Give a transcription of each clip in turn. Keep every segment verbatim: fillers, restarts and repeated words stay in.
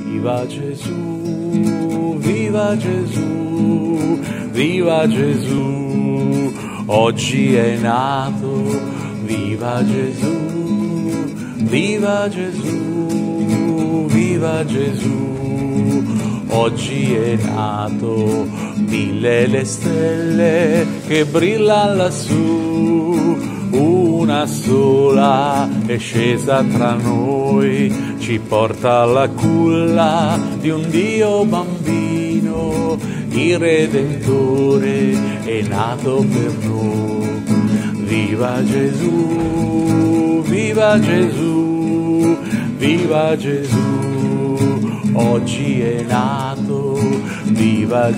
Viva Gesù, viva Gesù, viva Gesù, oggi è nato, viva Gesù, viva Gesù, viva Gesù, oggi è nato, mille le stelle che brillano lassù, una sola è scesa tra noi, ci porta alla culla di un Dio bambino, il Redentore è nato per noi. Viva Gesù, viva Gesù, viva Gesù, oggi è nato, viva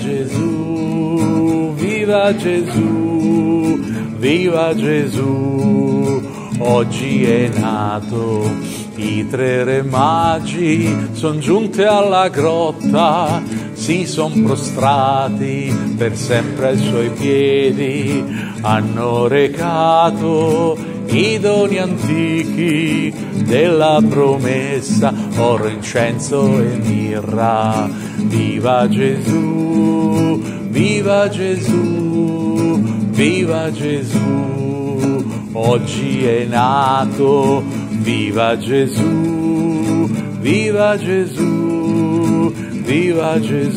Gesù, viva Gesù, viva Gesù, oggi è nato. I tre re magi son giunti alla grotta, si son prostrati per sempre ai suoi piedi, hanno recato i doni antichi della promessa, oro, incenso e mirra. Viva Gesù, viva Gesù, viva Gesù, oggi è nato. Viva Gesù, viva Gesù, viva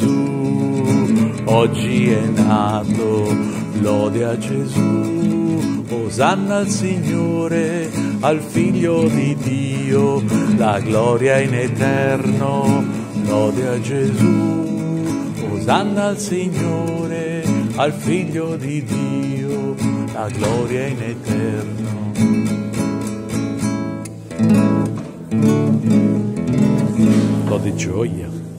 Gesù, oggi è nato. Lode a Gesù, osanna al Signore, al Figlio di Dio, la gloria in eterno. Lode a Gesù, osanna al Signore, al Figlio di Dio, la gloria in eterno. Di gioia.